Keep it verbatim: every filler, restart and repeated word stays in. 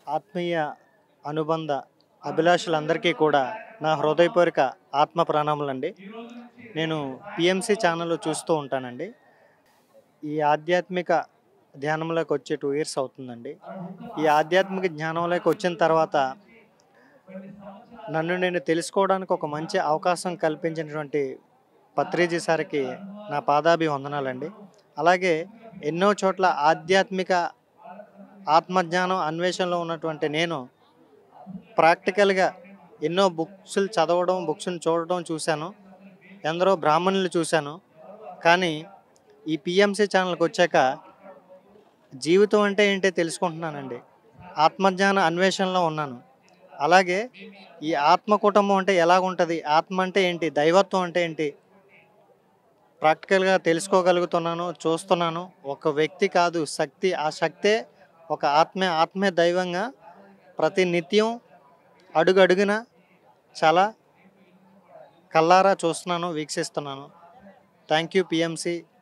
ఆత్మీయ అనుబంధ అభిలాషులందరికీ కూడా నా హృదయపూర్వక ఆత్మ ప్రణామాలండి. నేను పిఎంసి ఛానల్ చూస్తూ ఉంటానండి. ఈ ఆధ్యాత్మిక ధ్యానంలోకి వచ్చి రెండు ఇయర్స్ అవుతుందండి. ఈ ఆధ్యాత్మిక జ్ఞానంలోకి వచ్చిన తర్వాత నన్ను నేను తెలుసుకోవడానికి ఒక మంచి అవకాశం కల్పించినటువంటి పత్రిజీ సార్‌కి నా పాదాభివందనాలండి. అలాగే ఎన్నో చోట్ల ఆధ్యాత్మిక ఆత్మజ్ఞానం అన్వేషణలో ఉన్నటువంటి నేను ప్రాక్టికల్‌గా ఎన్నో బుక్స్‌లు చదవడం, బుక్స్‌ని చూడడం చూశాను. ఎందరో బ్రాహ్మణులు చూశాను. కానీ ఈ పిఎంసి ఛానల్‌కొచ్చాక జీవితం అంటే ఏంటో తెలుసుకుంటున్నానండి. ఆత్మజ్ఞాన అన్వేషణలో ఉన్నాను. అలాగే ఈ ఆత్మ కుటుంబం అంటే ఎలాగుంటది? ఆత్మ అంటే ఏంటి? దైవత్వం అంటే ఏంటి? ప్రాక్టికల్‌గా తెలుసుకోగలుగుతున్నాను, చూస్తున్నాను. ఒక వ్యక్తి కాదు శక్తి. ఆ శక్తే ఒక ఆత్మే, ఆత్మే దైవంగా ప్రతి నిత్యం అడుగడుగున చాలా కళ్ళారా చూస్తున్నాను, వీక్షిస్తున్నాను. Thank you PMC.